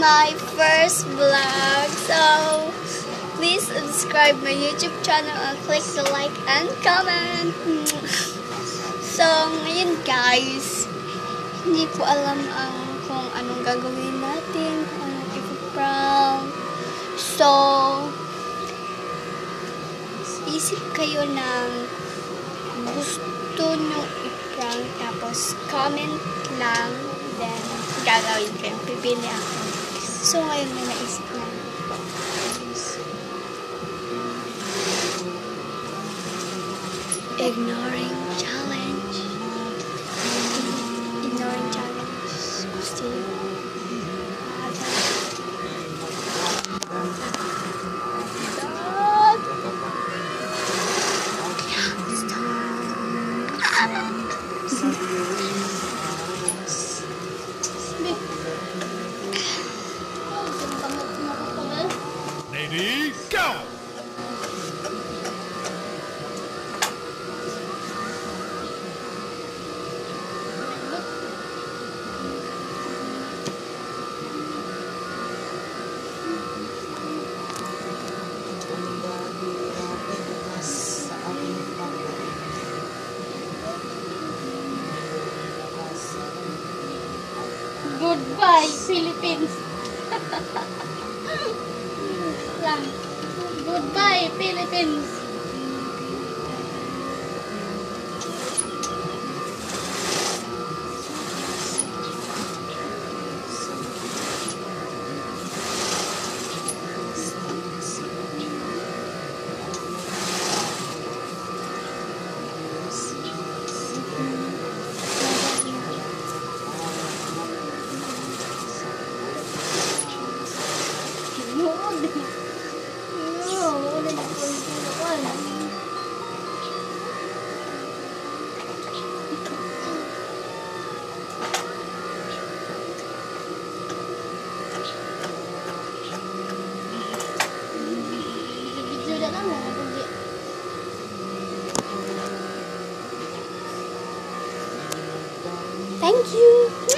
my first vlog. So, please subscribe my YouTube channel and click the like and comment. So, ngayon guys, hindi ko alam kung anong gagawin natin, kung anong ipaprank. So, isip kayo ng gusto nyo i-prank, tapos comment lang, then gagawin ko, pipili ako. So, ngayon may naisip na. Ignoring challenge. Ignoring challenge. Gusto nyo. Ready, go! Goodbye, Philippines. Lang. Goodbye, Philippines. Thank you.